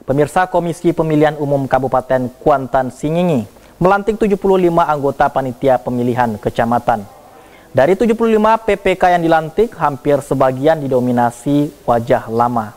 Pemirsa, Komisi Pemilihan Umum Kabupaten Kuantan Singingi melantik 75 anggota panitia pemilihan kecamatan. Dari 75 PPK yang dilantik, hampir sebagian didominasi wajah lama.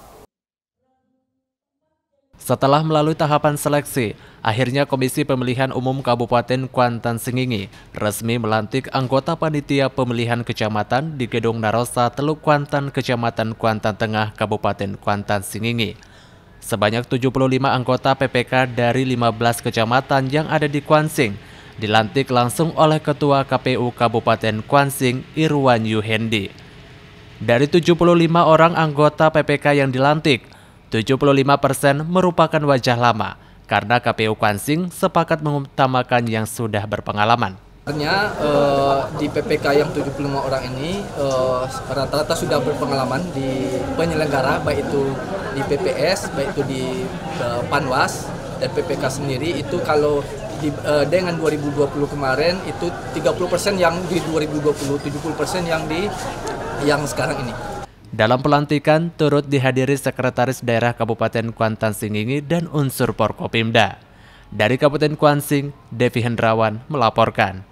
Setelah melalui tahapan seleksi, akhirnya Komisi Pemilihan Umum Kabupaten Kuantan Singingi resmi melantik anggota panitia pemilihan kecamatan di Gedung Narosa, Teluk Kuantan, Kecamatan Kuantan Tengah, Kabupaten Kuantan Singingi. Sebanyak 75 anggota PPK dari 15 kecamatan yang ada di Kuansing dilantik langsung oleh Ketua KPU Kabupaten Kuansing, Irwan Yuhendi. Dari 75 orang anggota PPK yang dilantik, 75% merupakan wajah lama karena KPU Kuansing sepakat mengutamakan yang sudah berpengalaman. Sebenarnya di PPK yang 75 orang ini rata-rata sudah berpengalaman di penyelenggara, baik itu di PPS, baik itu di Panwas dan PPK sendiri. Itu kalau dengan 2020 kemarin itu 30% yang di 2020, 70% yang sekarang ini. Dalam pelantikan turut dihadiri Sekretaris Daerah Kabupaten Kuantan Singingi dan unsur Forkopimda. Dari Kabupaten Kuansing, Devi Hendrawan melaporkan.